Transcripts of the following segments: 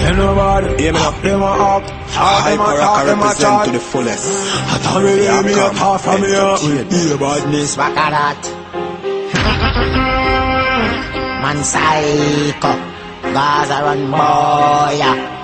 Them nobody, Hear me now. them a up. Hyper Them a represent chat. to the fullest. I thought really me a talk from here. Hear badness. Bakarat Man psycho Gaza run boy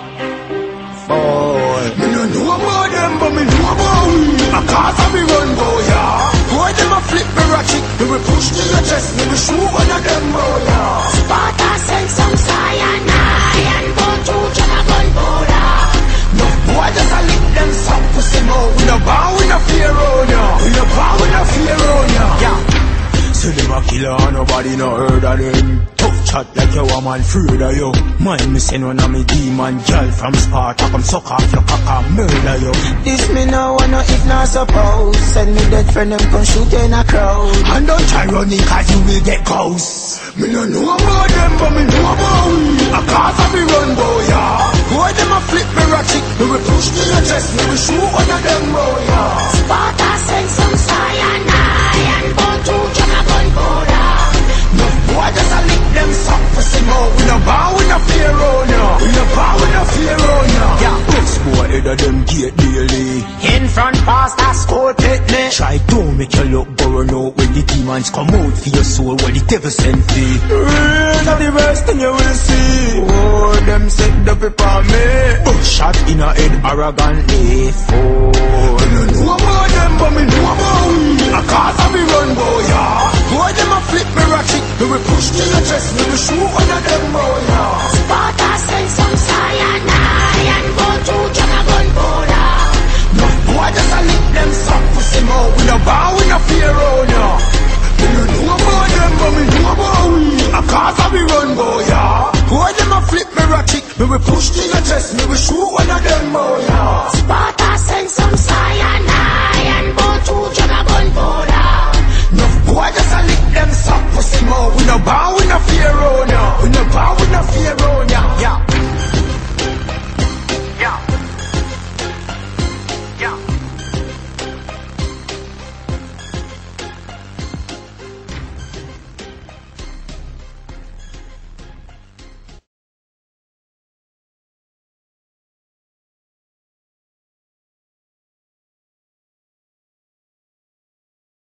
Boy Me no know about them, but me know about we. A cause of me run boy, yeah. Boy, them a flip me ratchet. Me will push to your chest. Me will shoot one of them boy, yeah. Sparta send some cyanide and go to Janagon border. No boy just a lick them some pussy mouth. We no bow, we no fear on ya. We no bow, we no fear on ya. Yeah. Say them a killer and nobody no heard of them. Tough chat like you a man afraid of you. Mind me send one of me demon girl from Sparta. Come suck off your cock and murder you. This me no wanna if not suppose. Send me dead friend them come shoot in a crowd. And don't try running cause you will get ghosts. Me no know about them but me know about we. A cause of me run boy, yeah. Boy them a flip me ratchet. Me will push to your chest. Me will shoot one of them boy, yeah. Sparta send some cyanide and go to Janagon border. No boy just a lick them suck pussy mouth. We no bow, we no fear on ya. We no bow, we no fear on ya. Yeah. This boy head of them gate daily. In front past that school picnic. Try don't make your luck burn out when the demons come out for your soul when the devil sent thee. Rain of the worst thing you will see. Oh, them set the paper on me. Shot in a head arrogantly. Oh, me no know about them but me know about we. A cause of me run boy, yeah. Boy them a flip me ratchet. Me will push to your chest. Me will shoot one of them boy, yeah. Sparta send some cyanide and go to Janagon border. No boy just a lick them suck pussy mouth. We no bow, we no fear on ya. Me no know about them but me know about we. A cause of me run boy, yeah. Boy them a flip me ratchet. Me will push to your chest. Me will shoot one of them boy, yeah. Sparta